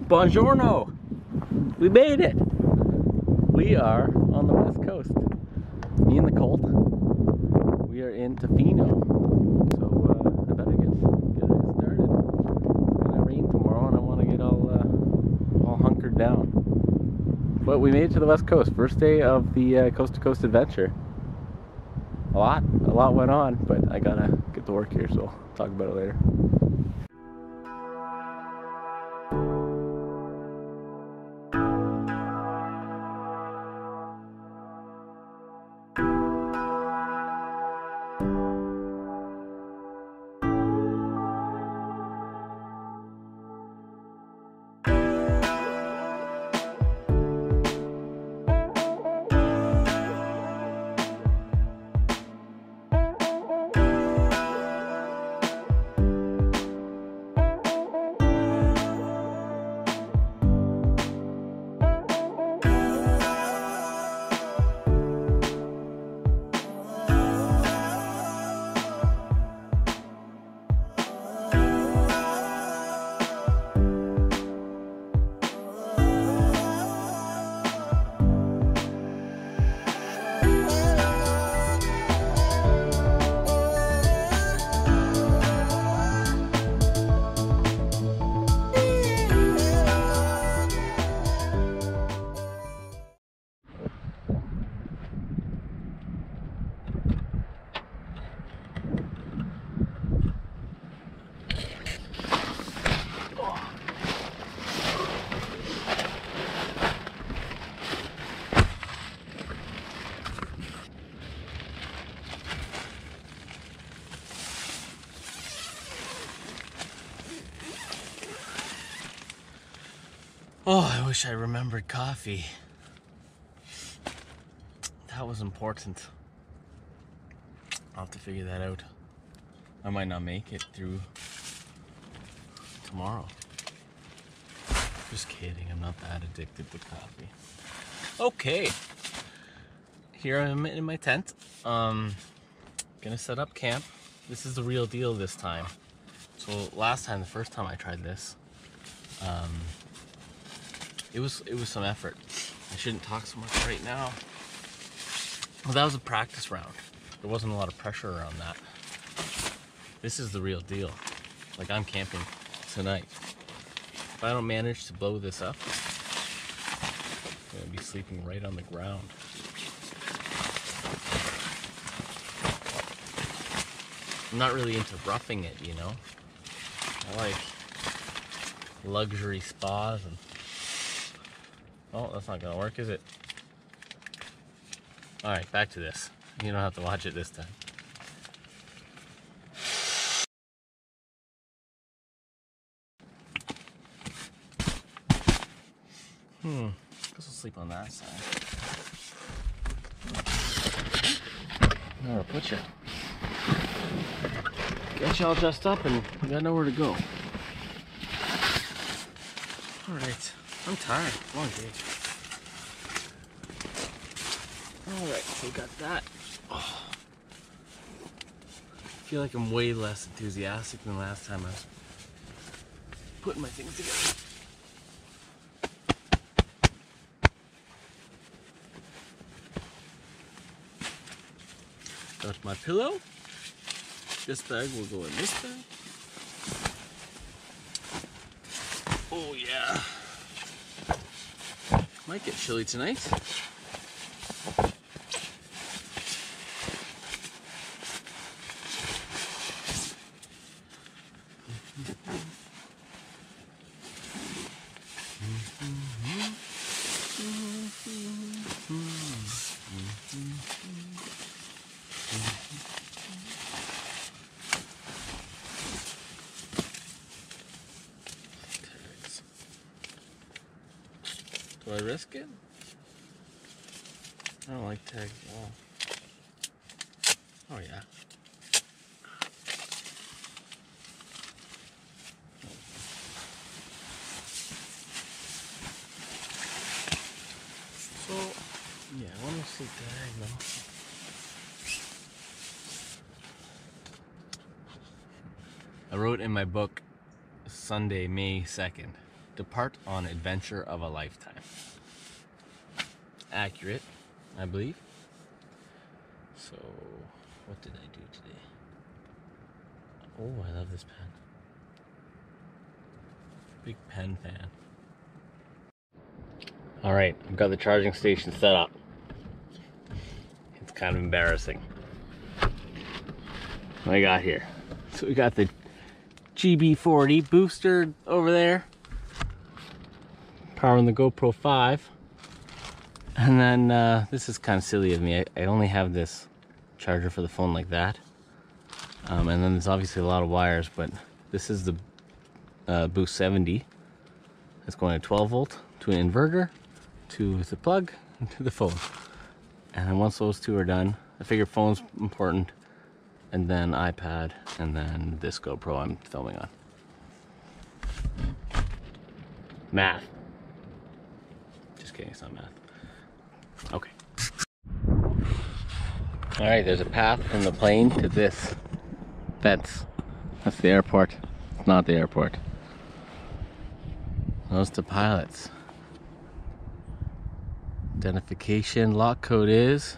Buongiorno! We made it! We are on the west coast. Me and the Colt. We are in Tofino. So I better get started. It's gonna rain tomorrow and I want to get all hunkered down. But we made it to the west coast. First day of the coast to coast adventure. A lot went on, but I gotta get to work here, so I'll talk about it later. Oh, I wish I remembered coffee. That was important. I'll have to figure that out. I might not make it through tomorrow. Just kidding, I'm not that addicted to coffee. Okay. Here I am in my tent. Gonna set up camp. This is the real deal this time. So last time, the first time I tried this, it was some effort. I shouldn't talk so much right now. Well, that was a practice round. There wasn't a lot of pressure around that. This is the real deal. Like, I'm camping tonight. If I don't manage to blow this up, I'm gonna be sleeping right on the ground. I'm not really into roughing it, you know? I like luxury spas and... Oh, that's not gonna work, is it? Alright, back to this. You don't have to watch it this time. Guess I'll sleep on that side. Now I'll put you. Get you all dressed up and you got nowhere to go. Alright. I'm tired. Long day. Alright, so we got that. Oh. I feel like I'm way less enthusiastic than last time I was putting my things together. Got my pillow. This bag will go in this bag. Oh yeah. Might get chilly tonight. Do I risk it? I don't like tags at all. Oh yeah. So, yeah, I want to see diagonal. I wrote in my book Sunday, May 2nd. depart on adventure of a lifetime. Accurate, I believe. So, what did I do today? Oh, I love this pen. Big pen fan. Alright, I've got the charging station set up. It's kind of embarrassing. What I got here. So we got the GB40 booster over there, powering the GoPro 5. And then this is kind of silly of me. I only have this charger for the phone like that. And then there's obviously a lot of wires, but this is the Boost 70. It's going to 12 volt to an inverter, to the plug, and to the phone. And then once those two are done, I figure phone's important, and then iPad, and then this GoPro I'm filming on. Math. Just kidding, it's not math. Okay. Alright, there's a path from the plane to this fence. That's the airport. It's not the airport. Those two pilots. Identification lock code is...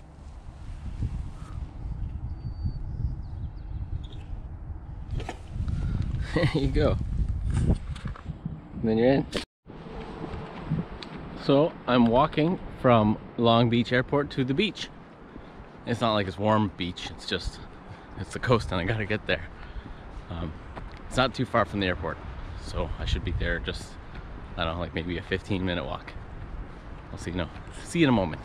There you go. And then you're in. So I'm walking from Long Beach Airport to the beach. It's not like it's warm beach, it's just, it's the coast and I gotta get there. It's not too far from the airport, so I should be there just, I don't know, like maybe a 15-minute walk. I'll see you in a moment.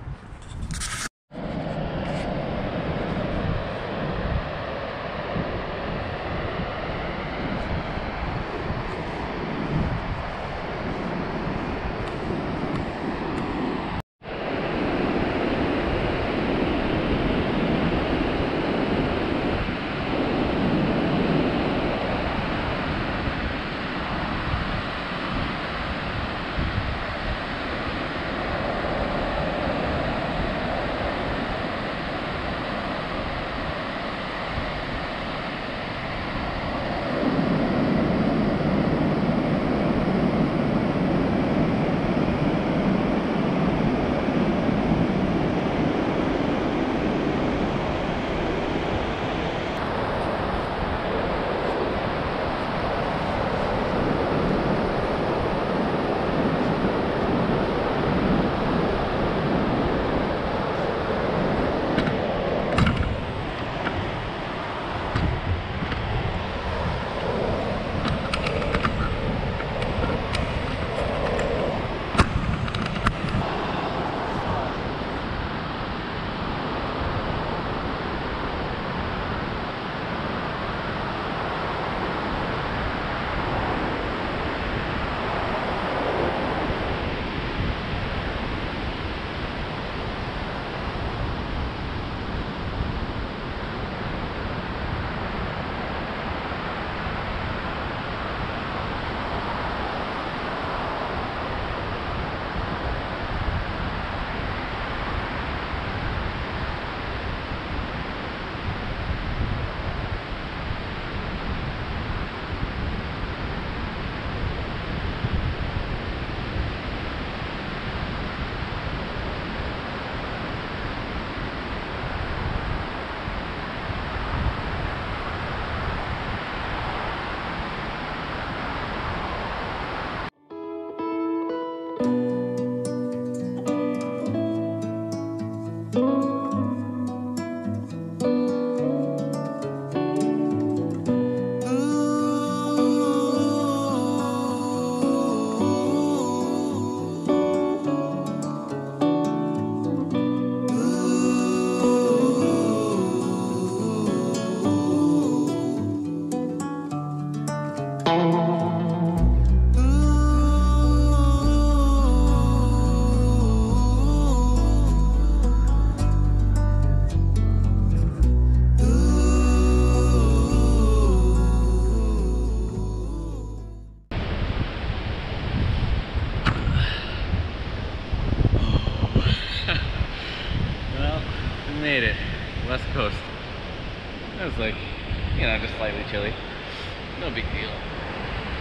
made it. West Coast. It was like, you know, just slightly chilly. No big deal.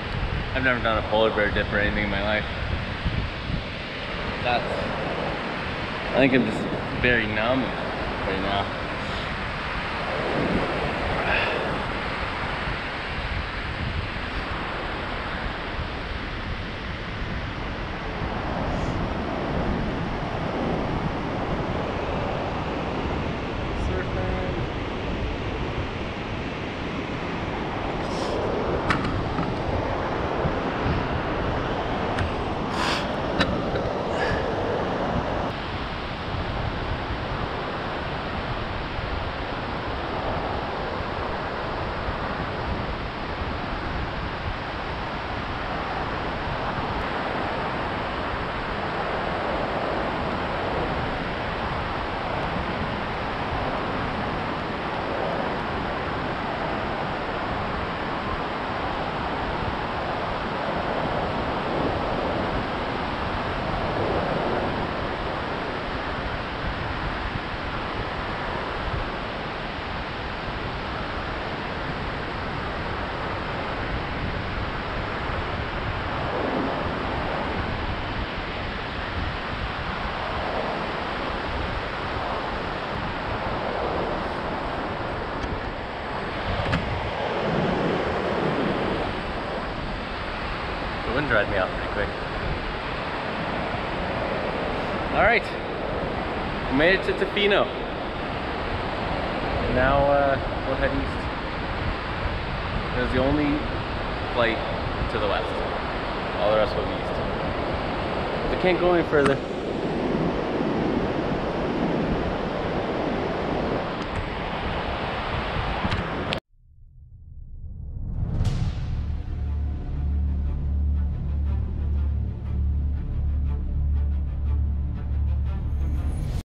I've never done a polar bear dip or anything in my life. I think I'm just very numb right now. The wind dried me out pretty quick. Alright, we made it to Tofino. Now we'll head east. There's the only flight to the west. All the rest will be east. We can't go any further.